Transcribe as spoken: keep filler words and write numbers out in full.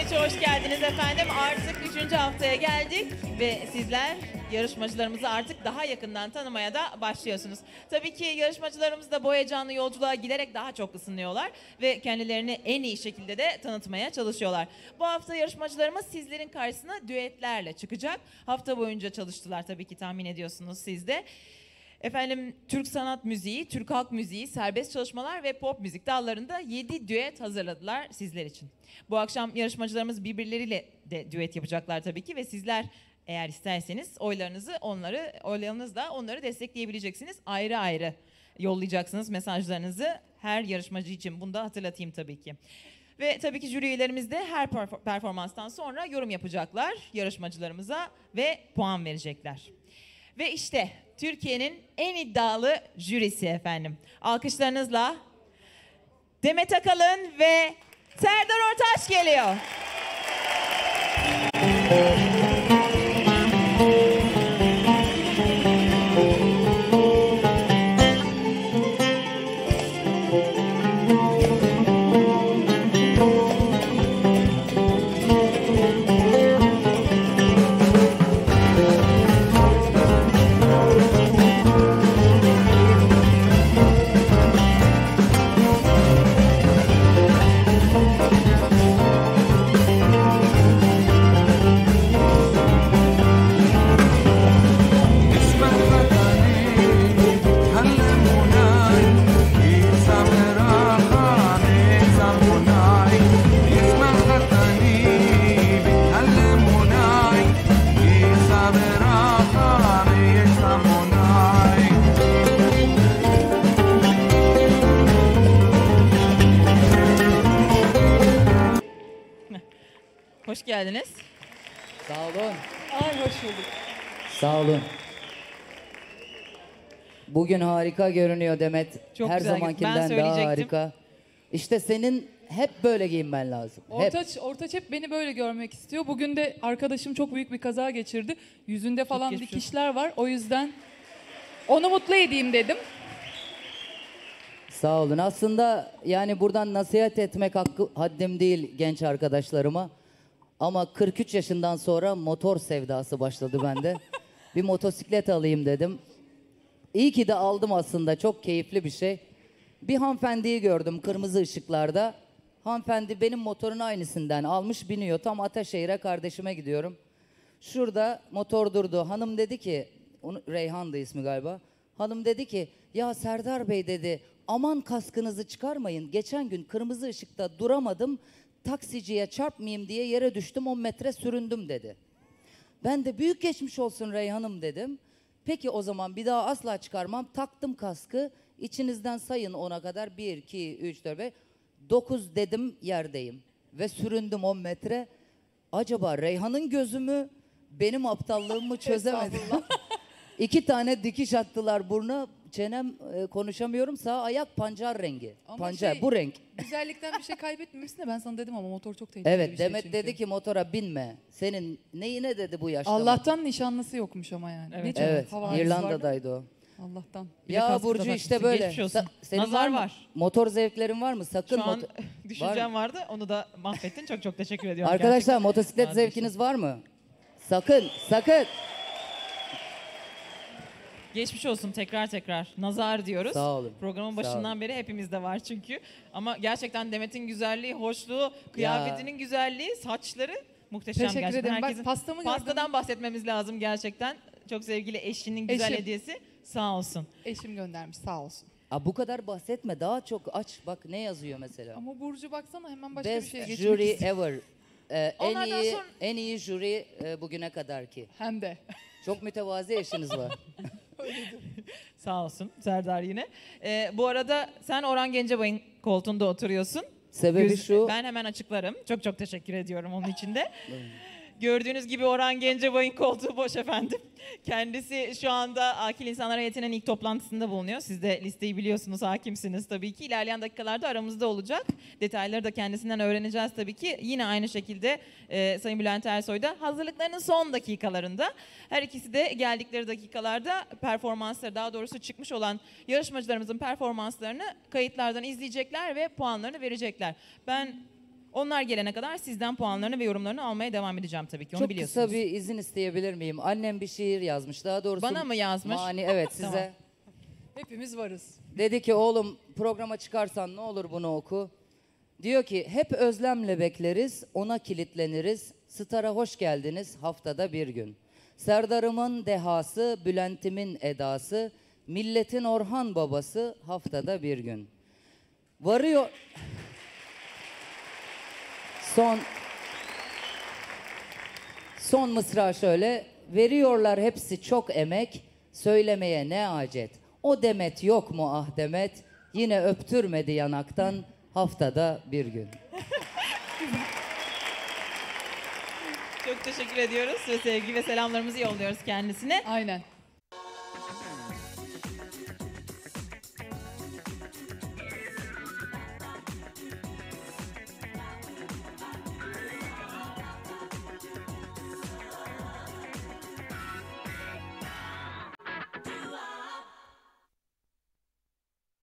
Maç'a hoş geldiniz efendim. Artık üçüncü haftaya geldik ve sizler yarışmacılarımızı artık daha yakından tanımaya da başlıyorsunuz. Tabii ki yarışmacılarımız da bu heyecanlı yolculuğa giderek daha çok ısınıyorlar ve kendilerini en iyi şekilde de tanıtmaya çalışıyorlar. Bu hafta yarışmacılarımız sizlerin karşısına düetlerle çıkacak. Hafta boyunca çalıştılar tabii ki, tahmin ediyorsunuz siz de. Efendim, Türk sanat müziği, Türk halk müziği, serbest çalışmalar ve pop müzik dallarında yedi düet hazırladılar sizler için. Bu akşam yarışmacılarımız birbirleriyle de düet yapacaklar tabii ki ve sizler eğer isterseniz oylarınızı onları, oylarınızla onları destekleyebileceksiniz. Ayrı ayrı yollayacaksınız mesajlarınızı her yarışmacı için. Bunu da hatırlatayım tabii ki. Ve tabii ki jüri üyelerimiz de her performanstan sonra yorum yapacaklar yarışmacılarımıza ve puan verecekler. Ve işte Türkiye'nin en iddialı jürisi efendim. Alkışlarınızla Demet Akalın ve Serdar Ortaç geliyor. Hoş geldiniz. Sağ olun. Ay, hoş bulduk. Sağ olun. Bugün harika görünüyor Demet. Çok Her güzel. zamankinden Ben daha söyleyecektim. harika. İşte senin hep böyle giyinmen lazım. Hep. Ortaç, Ortaç hep beni böyle görmek istiyor. Bugün de arkadaşım çok büyük bir kaza geçirdi. Yüzünde falan geçmiş dikişler var. O yüzden onu mutlu edeyim dedim. Sağ olun. Aslında yani buradan nasihat etmek hakkı, haddim değil genç arkadaşlarıma. Ama kırk üç yaşından sonra motor sevdası başladı bende. Bir motosiklet alayım dedim. İyi ki de aldım aslında. Çok keyifli bir şey. Bir hanımefendiyi gördüm kırmızı ışıklarda. Hanımefendi benim motorun aynısından almış biniyor. Tam Ataşehir'e kardeşime gidiyorum. Şurada motor durdu. Hanım dedi ki, onu, Reyhan'dı ismi galiba. Hanım dedi ki, ya Serdar Bey dedi, aman kaskınızı çıkarmayın. Geçen gün kırmızı ışıkta duramadım. Taksiciye çarpmayayım diye yere düştüm, on metre süründüm dedi. Ben de büyük geçmiş olsun Reyhan'ım dedim. Peki o zaman bir daha asla çıkarmam. Taktım kaskı. İçinizden sayın ona kadar. bir, iki, üç, dört, beş. dokuz dedim, yerdeyim. Ve süründüm on metre. Acaba Reyhan'ın gözü mü, benim aptallığımı çözemedim. İki tane dikiş attılar buruna. Çenem e, konuşamıyorum. Sağ ayak pancar rengi. Ama pancar şey, bu renk. Güzellikten bir şey kaybetmemişsin de ben sana dedim ama motor çok tehlikeli Evet bir şey Demet çünkü. dedi ki motora binme. Senin neyine dedi bu yaşta? Allah'tan nişanlısı yokmuş ama yani. Evet. Ne canım, Evet havalisi İrlanda'daydı o. vardı. Allah'tan. Bir de Ya kaskı Burcu da işte takmışsın. böyle. Geçmiş olsun. Sa- senin Nazar var mı? var. Motor zevklerin var mı? Sakın Şu an motor... düşüncem Var vardı, onu da mahvettin. Çok çok teşekkür ediyorum. Arkadaşlar gerçekten. motosiklet Vazgeçtim. zevkiniz var mı? Sakın, sakın. Geçmiş olsun tekrar tekrar. Nazar diyoruz. Sağ olun. Programın Sağ başından olun. beri hepimizde var çünkü. Ama gerçekten Demet'in güzelliği, hoşluğu, kıyafetinin güzelliği, saçları muhteşem Teşekkür gerçekten. ederim. Bak, Herkesin- pastamı gördüm. Pastadan bahsetmemiz lazım gerçekten. Çok sevgili eşinin güzel Eşim. hediyesi. Sağ olsun. Eşim göndermiş, sağ olsun. Aa, bu kadar bahsetme. Daha çok aç. Bak ne yazıyor mesela. Ama Burcu baksana hemen başka Best bir şeye geçmek jury istiyor. ever. Ee, en Onlardan iyi sonra- en iyi jüri e, bugüne kadar ki. Hem de. Çok mütevazi eşiniz var. Sağ olsun Serdar yine. Ee, bu arada sen Orhan Gencebay'ın koltuğunda oturuyorsun. Sebebi Göz- şu. Ben hemen açıklarım. Çok çok teşekkür ediyorum onun için de. Gördüğünüz gibi Orhan Gencebay'ın koltuğu boş efendim. Kendisi şu anda Akil İnsanlar Heyeti'nin ilk toplantısında bulunuyor. Siz de listeyi biliyorsunuz, hakimsiniz tabii ki. İlerleyen dakikalarda aramızda olacak. Detayları da kendisinden öğreneceğiz tabii ki. Yine aynı şekilde e, Sayın Bülent Ersoy da hazırlıklarının son dakikalarında. Her ikisi de geldikleri dakikalarda performansları, daha doğrusu çıkmış olan yarışmacılarımızın performanslarını kayıtlardan izleyecekler ve puanlarını verecekler. Ben Onlar gelene kadar sizden puanlarını ve yorumlarını almaya devam edeceğim tabii ki. Onu Çok biliyorsunuz. kısa bir izin isteyebilir miyim? Annem bir şiir yazmış. Daha doğrusu Bana mı yazmış? Mani, evet size. Tamam. Hepimiz varız. Dedi ki oğlum programa çıkarsan ne olur bunu oku. Diyor ki hep özlemle bekleriz, ona kilitleniriz. Star'a hoş geldiniz haftada bir gün. Serdar'ımın dehası, Bülent'imin edası, milletin Orhan babası haftada bir gün. Varıyor... Son... Son mısra şöyle. Veriyorlar hepsi çok emek, söylemeye ne acet. O Demet yok mu ah Demet, yine öptürmedi yanaktan haftada bir gün. Çok teşekkür ediyoruz ve sevgi ve selamlarımızı yolluyoruz kendisine. Aynen.